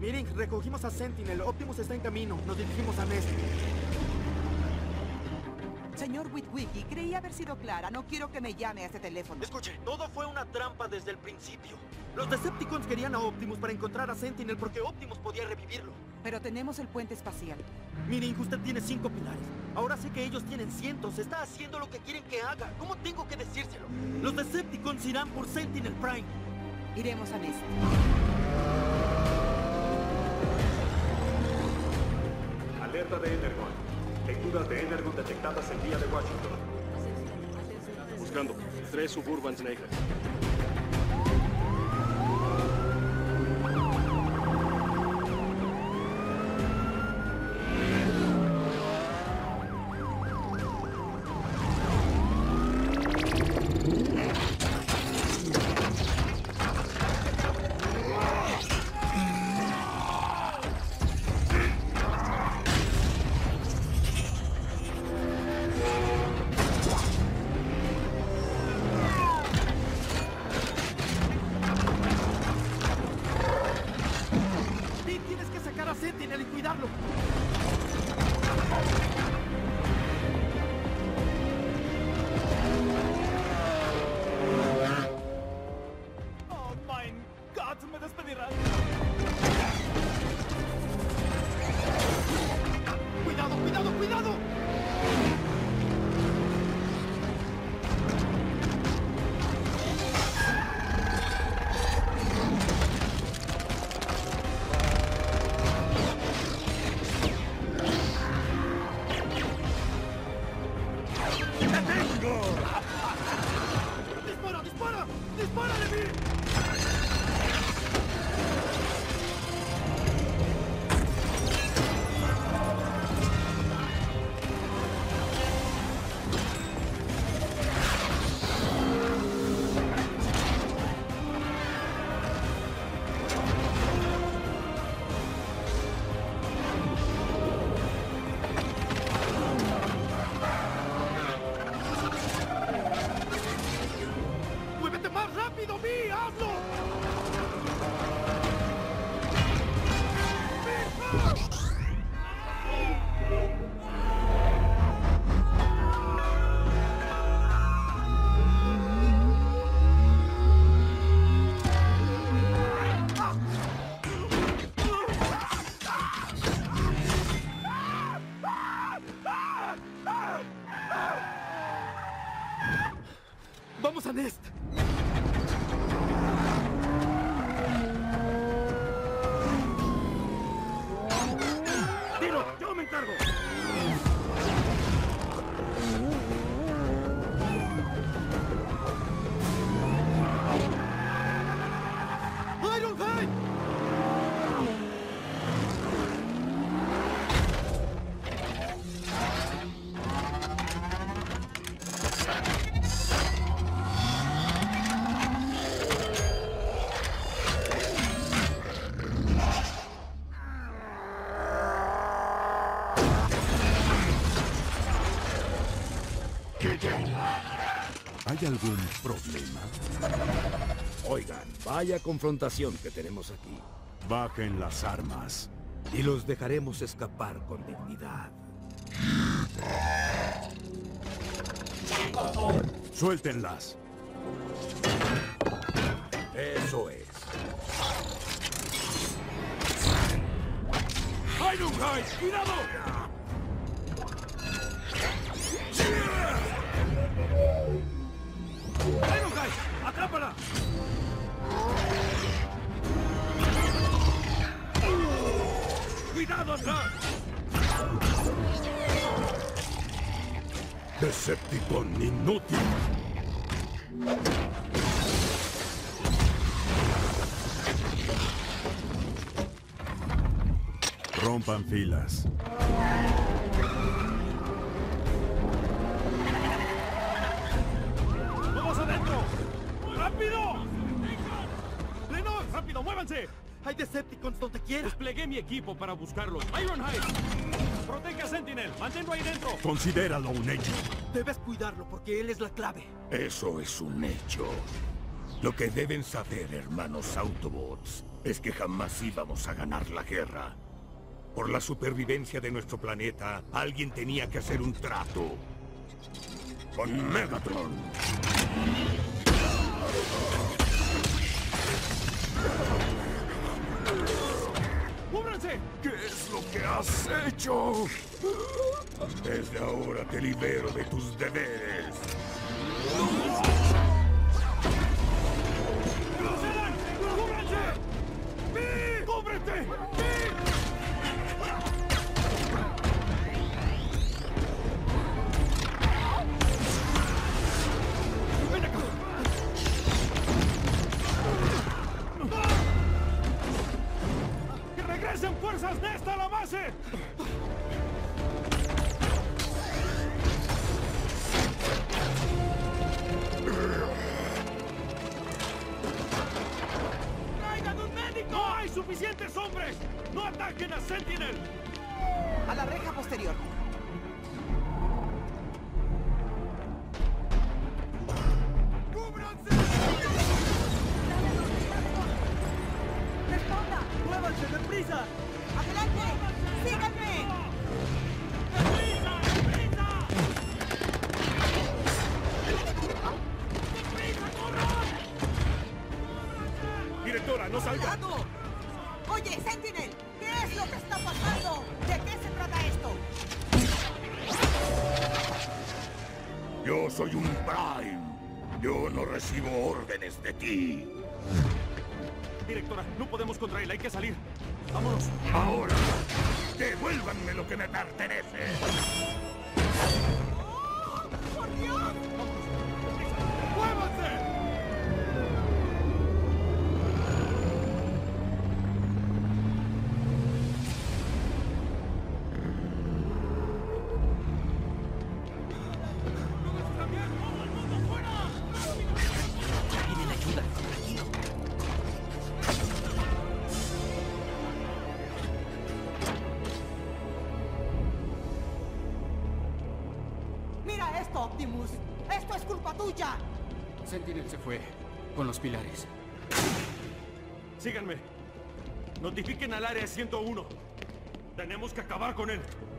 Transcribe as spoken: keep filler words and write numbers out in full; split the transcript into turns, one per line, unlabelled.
Miren, recogimos a Sentinel. Optimus está en camino. Nos dirigimos a Nest.
Señor Witwicky, creí haber sido clara. No quiero que me llame a este teléfono.
Escuche, todo fue una trampa desde el principio. Los Decepticons querían a Optimus para encontrar a Sentinel porque Optimus podía revivirlo.
Pero tenemos el puente espacial.
Miren, usted tiene cinco pilares. Ahora sé que ellos tienen cientos. Está haciendo lo que quieren que haga. ¿Cómo tengo que decírselo? Los Decepticons irán por Sentinel Prime.
Iremos a Nest.
Alerta de Energon. Lecturas de Energon detectadas en vía de Washington.
Buscando. Tres Suburbans negras.
¡Vamos a Nest!
¡Dilo! ¡Yo me encargo!
¡Ironhide!
¿Hay algún problema?
Oigan, vaya confrontación que tenemos aquí.
Bajen las armas.
Y los dejaremos escapar con dignidad.
Suéltenlas.
Eso es.
¡Ironhide! ¡Cuidado! ¡Ironhide! ¡Atrápala! ¡Cuidado atrás!
Decepticon inútil. Rompan filas.
¡Vamos adentro! ¡Rápido! ¡Lennox! ¡Rápido! ¡Muévanse!
¡Hay Decepticons donde quiera!
Desplegué mi equipo para buscarlos. Ironhide, protege a Sentinel. Manténlo ahí dentro.
Considéralo un hecho.
Debes cuidarlo porque él es la clave.
Eso es un hecho.
Lo que deben saber, hermanos Autobots, es que jamás íbamos a ganar la guerra. Por la supervivencia de nuestro planeta, alguien tenía que hacer un trato. Con Megatron.
¡Cúbranse!
¿Qué es lo que has hecho? Desde ahora te libero de tus deberes.
¡Procederán! ¡Cúbranse! ¡Sí! ¡Cúbrete! ¡Sí! ¡Ven acá! ¡Que regresen fuerzas Nesta a la base! ¡Traigan un médico! ¡No hay suficientes hombres! ¡No ataquen a Sentinel!
A la reja posterior.
¡Cúbranse!
¡Responda!
¡Muévanse, deprisa!
¡Adelante! ¡Síganme!
¡Deprisa! ¡Deprisa!
Directora, no salga.
¡Cuidado! Oye, Sentinel, ¿qué es lo que está pasando? ¿De qué se trata esto?
Yo soy un Prime. Yo no recibo órdenes de ti.
Directora, no podemos contra él, hay que salir. ¡Vámonos!
Ahora, devuélvanme lo que me pertenece.
¡Oh! ¡Por Dios!
¡Muévanse!
Piden ayuda. Tranquilo.
¡Mira esto, Optimus! ¡Esto es culpa tuya!
Sentinel se fue con los pilares.
Síganme. Notifiquen al área ciento uno. Tenemos que acabar con él.